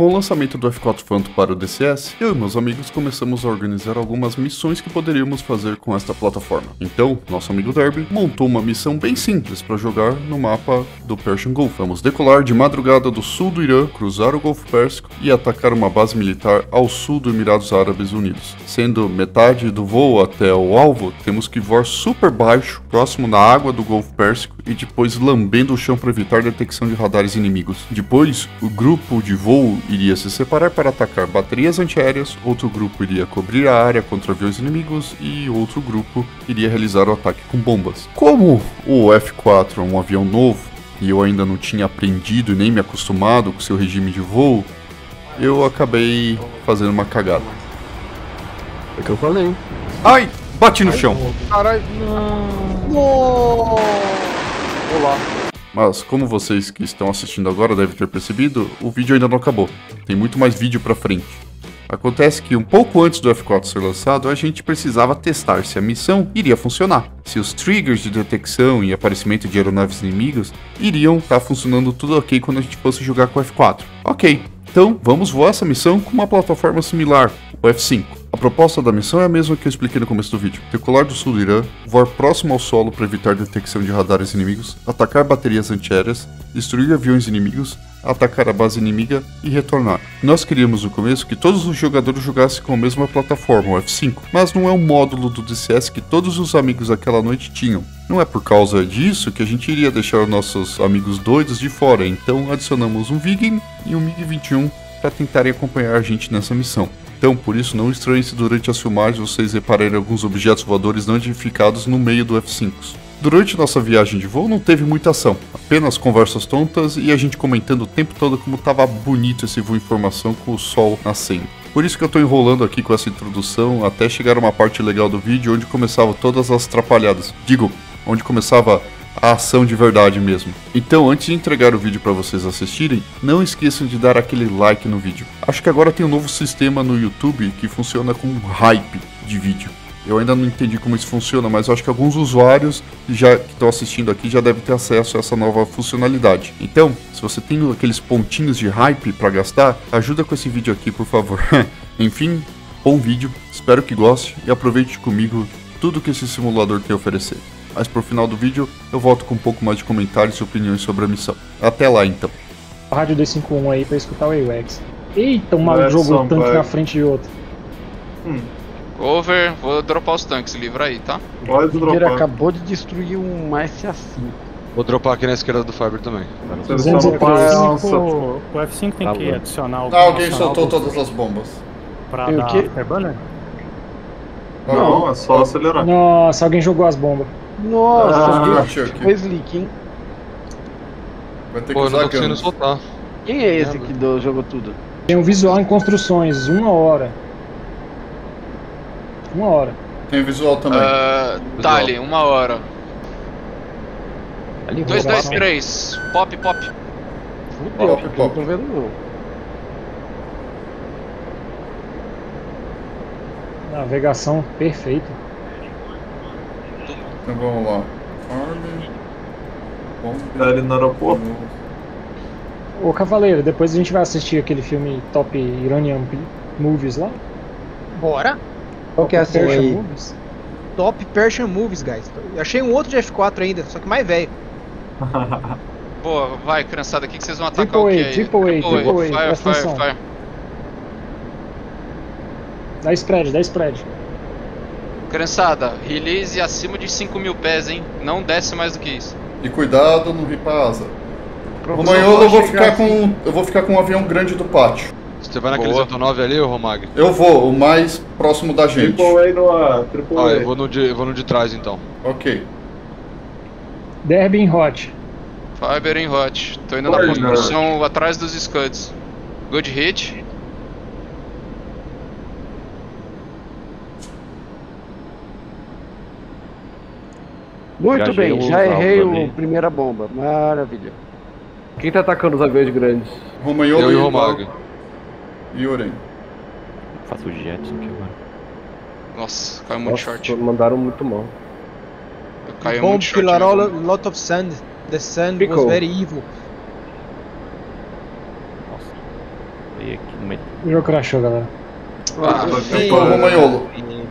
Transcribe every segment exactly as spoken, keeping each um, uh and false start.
Com o lançamento do F quatro Phantom para o D C S, eu e meus amigos começamos a organizar algumas missões que poderíamos fazer com esta plataforma. Então, nosso amigo Derby montou uma missão bem simples para jogar no mapa do Persian Gulf. Vamos decolar de madrugada do sul do Irã, cruzar o Golfo Pérsico e atacar uma base militar ao sul dos Emirados Árabes Unidos. Sendo metade do voo até o alvo, temos que voar super baixo, próximo na água do Golfo Pérsico e depois lambendo o chão para evitar detecção de radares inimigos. Depois, o grupo de voo iria se separar para atacar baterias antiaéreas, outro grupo iria cobrir a área contra aviões inimigos e outro grupo iria realizar o ataque com bombas. Como o F quatro é um avião novo e eu ainda não tinha aprendido e nem me acostumado com seu regime de voo, eu acabei fazendo uma cagada. É o que eu falei. Ai! Bati no chão! Caralho! Não! Olá! Mas, como vocês que estão assistindo agora devem ter percebido, o vídeo ainda não acabou. Tem muito mais vídeo pra frente. Acontece que um pouco antes do F quatro ser lançado, a gente precisava testar se a missão iria funcionar. Se os triggers de detecção e aparecimento de aeronaves inimigas iriam estar tá funcionando tudo ok quando a gente fosse jogar com o F quatro. Ok, então vamos voar essa missão com uma plataforma similar, o F cinco. A proposta da missão é a mesma que eu expliquei no começo do vídeo. Decolar do sul do Irã, voar próximo ao solo para evitar detecção de radares inimigos, atacar baterias antiaéreas, destruir aviões inimigos, atacar a base inimiga e retornar. Nós queríamos no começo que todos os jogadores jogassem com a mesma plataforma, o F cinco, mas não é um módulo do D C S que todos os amigos daquela noite tinham. Não é por causa disso que a gente iria deixar os nossos amigos doidos de fora, então adicionamos um Viggen e um MiG vinte e um para tentarem acompanhar a gente nessa missão. Então, por isso, não estranhe se durante as filmagens vocês repararem alguns objetos voadores não identificados no meio do F cinco. Durante nossa viagem de voo não teve muita ação, apenas conversas tontas e a gente comentando o tempo todo como estava bonito esse voo em formação com o sol nascendo. Por isso que eu estou enrolando aqui com essa introdução até chegar a uma parte legal do vídeo onde começavam todas as atrapalhadas. Digo, onde começava a ação de verdade mesmo. Então, antes de entregar o vídeo para vocês assistirem, não esqueçam de dar aquele like no vídeo. Acho que agora tem um novo sistema no YouTube que funciona com hype de vídeo. Eu ainda não entendi como isso funciona, mas eu acho que alguns usuários já, que estão assistindo aqui já devem ter acesso a essa nova funcionalidade. Então, se você tem aqueles pontinhos de hype para gastar, ajuda com esse vídeo aqui, por favor. Enfim, bom vídeo, espero que goste e aproveite comigo tudo que esse simulador tem a oferecer. Mas pro final do vídeo eu volto com um pouco mais de comentários e opiniões sobre a missão. Até lá então. Rádio dois cinco um aí pra escutar o A W A X. Eita, um maluco jogou tanque pai. na frente de outro. Hum. Over, vou dropar os tanques, livra aí, tá? Pode dropar. dropar. Acabou de destruir um S A cinco. Vou dropar aqui na esquerda do Fiber também. duzentos e treze. O F cinco tem tá que bom. adicionar o. Ah, alguém soltou todas as bombas. Pra Tem o dar quê? Afterburner? Não, é só acelerar. Nossa, alguém jogou as bombas. Nossa, Ah, que aqui. foi slick, hein? Vai ter que Pô, eu não usar tô conseguindo guns. soltar. Quem é esse que do, jogou tudo? Tem um visual em construções, uma hora. Uma hora. Tem visual também. Uh, Tali, uma hora. Ali, dois, dois, Visual. três. Pop, pop. Fudeu, Pop, porque eu não pop. tô vendo não. Navegação perfeita. Então vamos lá. Army. Bomba. Tá ali no aeroporto. Ô Cavaleiro, depois a gente vai assistir aquele filme Top Iranian Movies lá. Bora! Qual que é a Persian senha aí? Movies. Top Persian Movies, guys. Eu achei um outro de F quatro ainda, só que mais velho. Pô, vai, criançada, aqui que vocês vão atacar Triple o que A, aí? Triple A, Triple A, Fire, presta fire, atenção. fire. Dá spread, dá spread. Criançada, release acima de cinco mil pés, hein? Não desce mais do que isso. E cuidado no ripa asa. Professor, Romagnolo, eu vou chegar ficar assim. com. Eu vou ficar com um avião grande do pátio. Você vai naquele Boa. zero nove ali, ô Romag? Eu vou, o mais próximo da gente. Triple A no ar, triple Ah, A. eu vou no de, eu vou no de trás então. Ok. Derby em hot. Fiber em hot. Tô indo na Olha. construção atrás dos Scuds. Good hit. Muito Já bem, achei já os errei alvos a ali. primeira bomba. Maravilha. Quem tá atacando os aviões grandes? Romagnolo Eu e o e Romag. E Oren. Faço o jet aqui agora. Nossa, caiu muito Nossa, short. mandaram muito mal. Eu caí Bomb muito short. killed a né? lot of sand. The sand Pickle. was very evil. Nossa. Veio O jogo crashou, galera. Ah, Tentou o Romagnolo.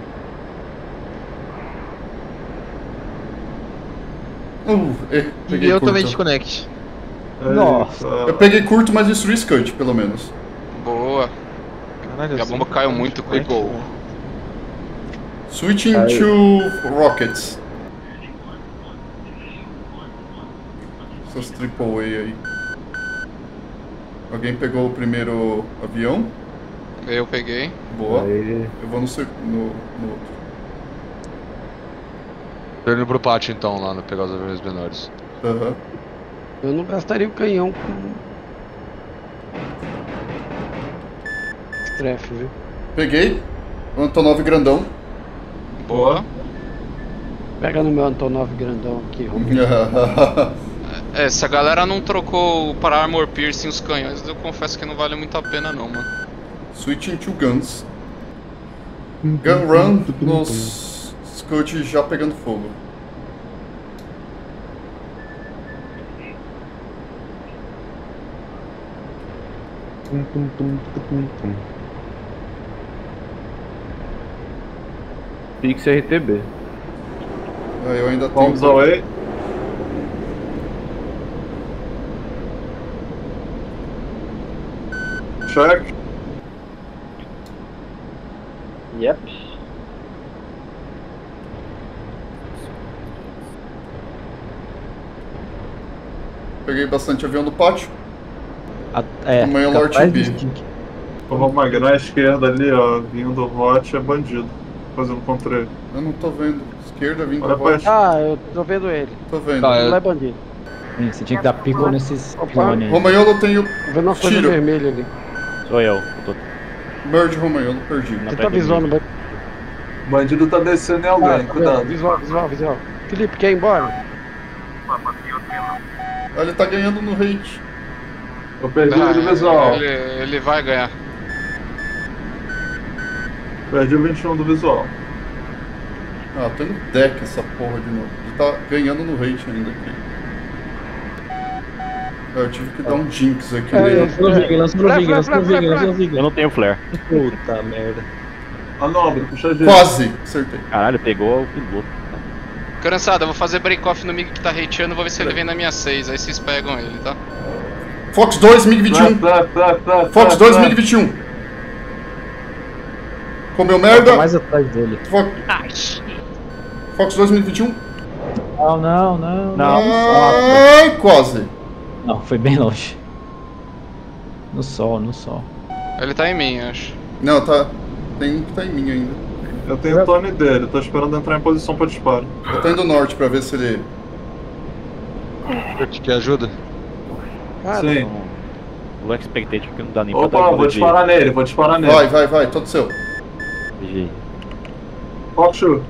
Uh, eh, E peguei eu curto. também desconect. Nossa. Eu peguei curto, mas destruí Scud, pelo menos. Boa. Caralho, E a bomba caiu muito quick. Gol. Switching to Rockets. Essas triple A aí. Alguém pegou o primeiro avião? Eu peguei. Boa. Aí, Eu vou no, sec- no, no outro. Tô indo pro pátio então, lá no pegar os aviões menores. Aham. Eu não gastaria o canhão com... Strefe, viu? Peguei. O Antonov grandão. Boa. Pega no meu Antonov grandão aqui, Romulo. É, se a galera não trocou para Armor Piercing os canhões, eu confesso que não vale muito a pena não, mano. Switching to guns. Gun run nos Scud já pegando fogo. tum, tum, tum, tum, tum. Pix R T B. Ah, eu ainda tenho. Vamos away. Check. Yep. Peguei bastante avião no pátio. A, é, Amanhã o fica Lord atrás B. do Stink. O Romag, na esquerda ali, ó, vindo o Hot é bandido. Fazendo contra ele. Eu não tô vendo. Esquerda vindo Olha do pra rote. Ah, eu tô vendo ele. Tô vendo. Tá, Não é, é bandido. Hum, Você tinha que dar pico nesses Opa. pilone aí. Romagnolo tem o Tô vendo uma coisa Tiro. vermelha ali. Sou eu. eu tô merge Romagnolo, perdi. na Você pé tá do visual no meio. banco. O bandido tá descendo em alguém, cuidado. Visual, visual, visual. Felipe, quer ir embora? Ah, ele tá ganhando no hate. Eu perdi Ah, ele visual. ele, ele vai ganhar. Perdi o vinte e um do visual. Ah, tô indo deck essa porra de novo. Ele tá ganhando no hate ainda aqui. Ah, eu tive que dar um jinx aqui É, nele. Lança no Vig, lança no Flare, Vig, flare, lança no flare, Vig, lança no flare. Vig. Eu não tenho flare. Puta merda. A nobre, puxa de. Quase! Acertei. Caralho, pegou o piloto. Cansado, eu vou fazer break-off no Mig que tá hateando, vou ver se ele vem na minha seis, aí vocês pegam ele, tá? Fox dois, mig vinte e um. Fox dois, mig vinte e um. Comeu Tô merda. mais atrás dele. Fox, Fox dois, mig vinte e um. Não, não, não. Não. Ai, quase. Não, foi bem longe. No sol, no sol. Ele tá em mim, acho. Não, tá. Tem um que tá em mim ainda. Eu tenho o Tony dele, tô esperando entrar em posição pra disparo. Eu tô indo norte pra ver se ele. Quer ajuda? Cara, Sim. O expectative que não dá nem pra dar Opa, vou ajuda de disparar nele, vou disparar nele. Vai, vai, vai, todo seu. G. Fox shoot.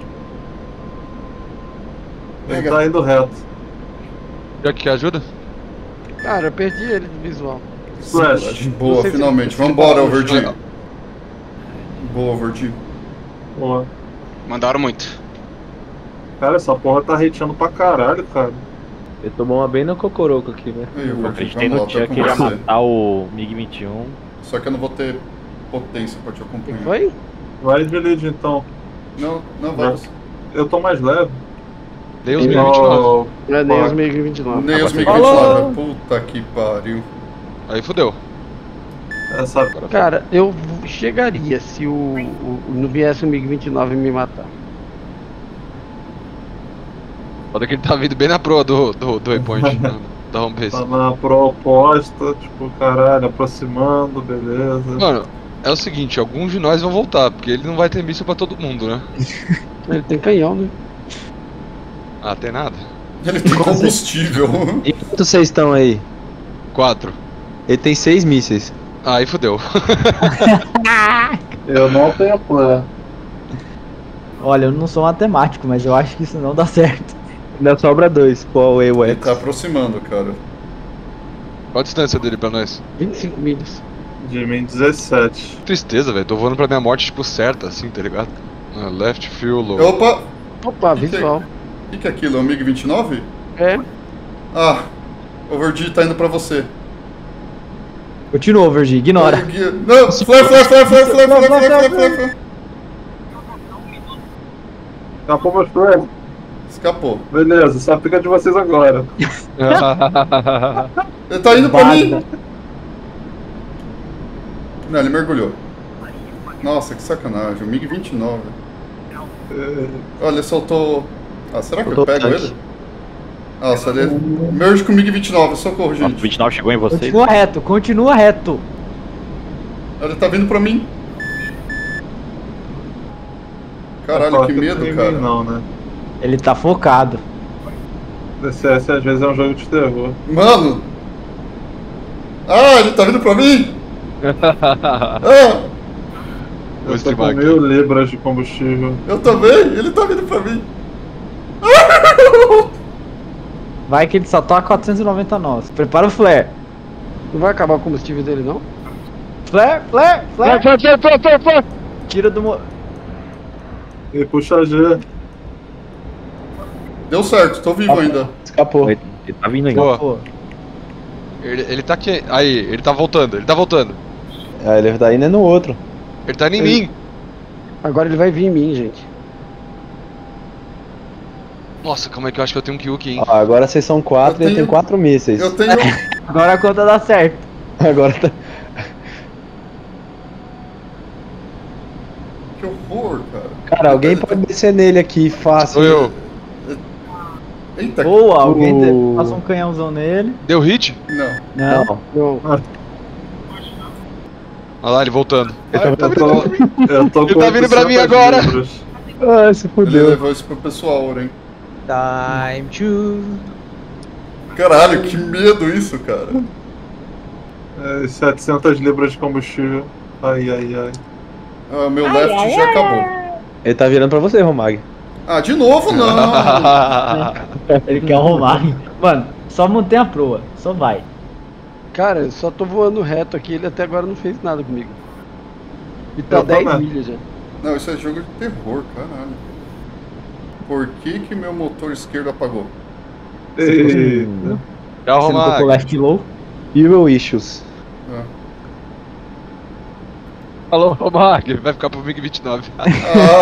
Ele Pega. tá indo reto. Quer que ajuda? cara, eu perdi ele de visual. Flash. Boa, Não sei se- finalmente. se- Vambora, se- Overdie. Boa, Overdie. Boa. Mandaram muito. Cara, essa porra tá hateando pra caralho, cara. Ele tomou uma bem no cocoroco aqui, né? Aí, Overdie, Acreditei vamos no lá, Tia tô com que ia você. matar o mig vinte e um. Só que eu não vou ter potência pra te Quem acompanhar. foi? Vai de lead então. Não, não, vai. Não. Eu tô mais leve. Dei os mil e vinte e nove. Oh, Não é nem Pô. os MiG vinte e nove. Nem os mig Falou. vinte e nove. Puta que pariu. Aí fodeu. essa. Cara, eu chegaria se o, o, não viesse o MiG vinte e nove me matar. Foda que ele tá vindo bem na proa do, do, do waypoint, né, da home base. Tá na proposta, tipo, caralho, aproximando, beleza. Mano, é o seguinte, alguns de nós vão voltar, porque ele não vai ter míssil pra todo mundo, né? Ele tem canhão, né? Ah, tem nada. Ele tem combustível. E quantos vocês estão aí? Quatro. Ele tem seis mísseis. Aí fodeu. Eu não tenho plano. Olha, eu não sou matemático, mas eu acho que isso não dá certo. Ainda sobra dois. Qual é o Ele X? tá aproximando, cara. Qual a distância dele pra nós? vinte e cinco milhas. De mim, dezessete. Tristeza, velho. Tô voando pra minha morte, tipo, certa, assim, tá ligado? Ah, left fuel low. Opa! Opa, Que que é? visual. O que, que é aquilo? É o mig vinte e nove? É. Ah, Overdie tá indo pra você. Continua, Vergi, ignora. Não, flare, flare, flare, flare, flare, flare, flare, flare, flare. Escapou meus planos. Escapou. Beleza, só fica de vocês agora. Ele tá indo pra mim. Não, ele mergulhou. Nossa, que sacanagem. O MiG vinte e nove. Olha, ele soltou... Ah, será que eu pego ele? Nossa, ele merge com o MiG vinte e nove. Socorro, gente. O vinte e nove chegou em você. Continua reto, continua reto. Ele tá vindo pra mim. Caralho, que medo, cara. Não, né? Ele tá focado. D C S às vezes é um jogo de terror. Mano! Ah, ele tá vindo pra mim! Ah! Eu tô com mil libras de combustível. Eu também, ele tá vindo pra mim. Vai que ele só tá a quatrocentos e noventa nós. Prepara o flare. Não vai acabar o combustível dele, não? Flare, flare, flare. Flare, flare, flare, flare, flare. Tira do... Mo... E puxa G. Deu certo, tô vivo ainda. Escapou. Ele, ele tá vindo ainda. Boa. Ele, ele tá aqui. Aí, ele tá voltando, ele tá voltando. Ah, ele tá indo no outro. Ele tá indo em Ele- mim. Agora ele vai vir em mim, gente. Nossa, calma aí que eu acho que eu tenho um kill aqui, hein? Ó, agora vocês são quatro Eu e eu tenho- tenho quatro mísseis. Eu tenho. Agora a conta dá certo. Agora tá. Que horror, cara. Cara, alguém pode descer nele aqui, fácil. Sou eu. Eita, Boa, alguém O- de- passa um canhãozão nele. Deu hit? não. Não. Não. Não. Olha lá, ele voltando. Ele tá- Ai, tá Eu tô, vindo. eu tô Ele com tá vindo pra mim oitocentas agora. libras. Ah, se Ele fudeu. levou isso pro pessoal, hein? Time to... Caralho, que medo isso, cara. É, setecentas libras de combustível. Ai, ai, ai. Ah, meu left já acabou. Ele tá virando pra você, Romag. Ah, de novo não. Ele quer arrumar. Mano, só mantém a proa. Só vai. Cara, eu só tô voando reto aqui, ele até agora não fez nada comigo. E tá Eu dez também. milhas já. Não, isso é jogo de terror, caralho. Por que que meu motor esquerdo apagou? Eita. Tchau, Você não tocou Romag. left low? Hero Issues. Ah. Falou, Romag. Vai ficar pro MiG vinte e nove. Ah,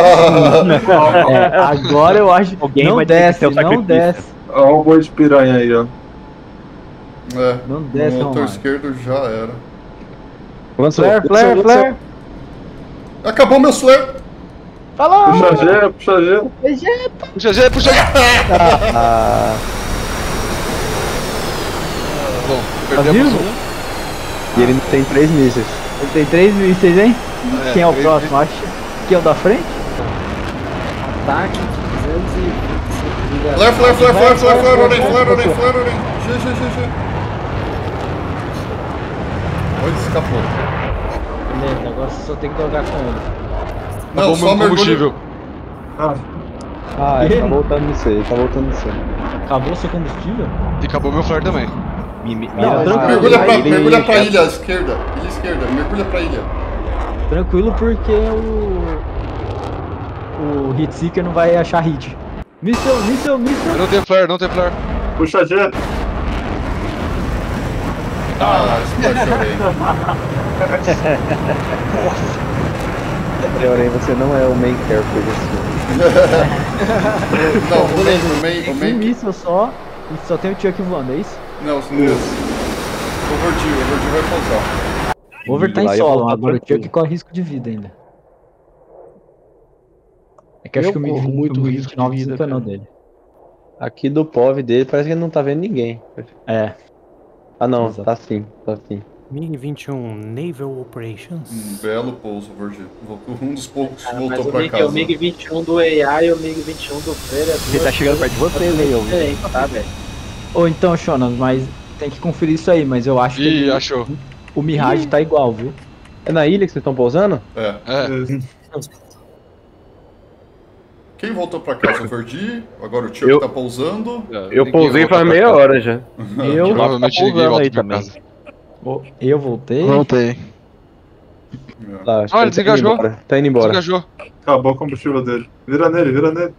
É, agora eu acho. Alguém não vai ter que desce, ter o não sacrifício. desce. Olha um boi de piranha aí, ó. é, Não o desce, motor Romag. esquerdo já era. Avançou. Flare, flare, flare. Acabou meu flare. Falou! Puxa G, puxa G. Puxa G, puxa G. Ah, Bom, Tá perdemos vivo? um. e ele tem três mísseis. Ele tem três mísseis, hein? É, Quem é o três próximo? Acho que é o da frente? Ataque duzentos e vinte e cinco. Flare, flare, flare, flare, flare, flare, orem, flare, orem, flare, orem. G, G, G, G. Olha, escapou. Beleza, agora você só tem que jogar com ele. Não, Acabou só meu mergulho. combustível. Ah, Ah, ele tá voltando no C, ele tá voltando no C. Acabou seu combustível? E acabou meu flare também. Mi- mi- Não, mira- mas- Mergulha pra, ele- mergulha pra ilha esquerda. Ilha esquerda, mergulha pra ilha. Tranquilo, porque o. O Hit Seeker não vai achar hit. Missile, missile, Eu missile. não tenho flare, não tenho flare. puxa G. Ah, splashorei. Porém, você não é o main character desse filme. Não, o main, o main, o Um main... míssil só. E só tem o Chuck voando, é isso? Não, isso. O Verdi, o Verdi vai pousar. O Over tá Lá em eu vou solo, tá agora o tranquilo. Chuck corre risco de vida ainda. É que eu acho Eu que o corro MiG muito o MiG risco de vinte e nove vida, desencanou cara. dele. Aqui do P O V dele parece que ele não tá vendo ninguém. É. Ah não, Exato. tá sim, tá sim. MiG vinte e um Naval Operations. Um belo pouso, Verdi. Um dos poucos que Mas voltou o pra MiG, casa. o MiG vinte e um do A I e o MiG vinte e um do Freire é Ele tá chegando perto de você, Leio. diferente, tá, velho? Ou então, Shonas, mas tem que conferir isso aí, mas eu acho que Ih, ele- achou. o Mirage tá igual, viu? É na ilha que vocês estão pousando? É. É. Quem voltou pra casa? O Verdi? Agora o Chuck Eu- tá pousando. Eu pousei faz meia hora já. Eu, Provavelmente Tá ninguém pousando volta aí pra também. casa. eu voltei. Voltei. Tá, acho Ah, que ele tá indo desengajou. embora. Tá indo embora. Desengajou. Acabou o combustível dele. Vira nele, vira nele.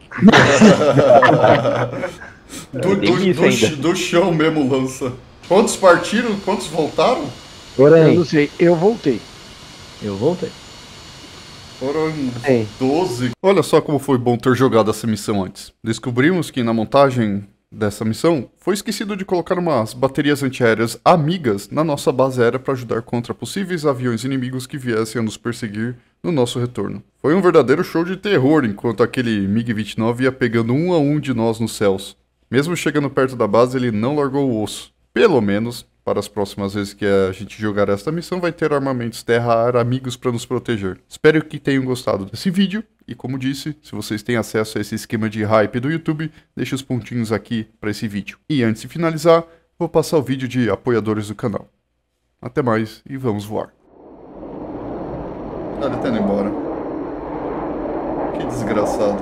do, Tem do, isso do, ainda. ch- do chão mesmo lança. Quantos partiram? Quantos voltaram? Eu não sei, eu voltei. Eu voltei. Foram doze. Olha só como foi bom ter jogado essa missão antes. Descobrimos que na montagem dessa missão foi esquecido de colocar umas baterias antiaéreas amigas na nossa base aérea para ajudar contra possíveis aviões inimigos que viessem a nos perseguir no nosso retorno. Foi um verdadeiro show de terror enquanto aquele MiG vinte e nove ia pegando um a um de nós nos céus. Mesmo chegando perto da base, ele não largou o osso. Pelo menos, para as próximas vezes que a gente jogar esta missão, vai ter armamentos terra-ar amigos para nos proteger. Espero que tenham gostado desse vídeo. E como disse, se vocês têm acesso a esse esquema de hype do YouTube, deixe os pontinhos aqui para esse vídeo. E antes de finalizar, vou passar o vídeo de apoiadores do canal. Até mais e vamos voar. Ah, ele tá indo embora. Que desgraçado.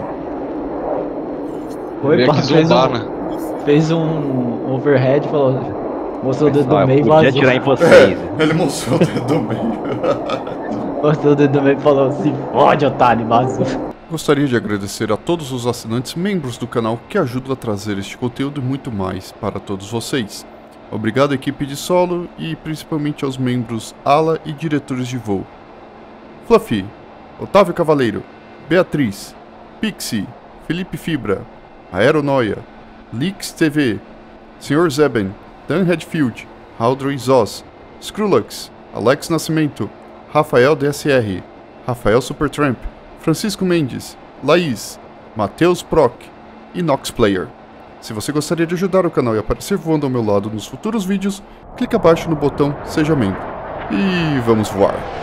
Foi, Veio pá, aqui fez, zombar, um, né? fez um overhead e falou... Mostrou o dedo Ah, do meio e podia vazou. atirar em vocês. É, ele mostrou o dedo do meio. Mostrou o dedo do meio e falou assim, fode, otário, vazou. Gostaria de agradecer a todos os assinantes membros do canal que ajudam a trazer este conteúdo e muito mais para todos vocês. Obrigado à equipe de solo e principalmente aos membros ala e diretores de voo. Fluffy, Otávio Cavaleiro, Beatriz, Pixie, Felipe Fibra, Aeronoia, Lix T V, senhor Zeben, Dan Redfield, Haldroy Zoz, Skrulux, Alex Nascimento, Rafael D S R, Rafael Supertramp, Francisco Mendes, Laís, Matheus Proc e Nox Player. Se você gostaria de ajudar o canal e aparecer voando ao meu lado nos futuros vídeos, clique abaixo no botão Seja Membro. E vamos voar!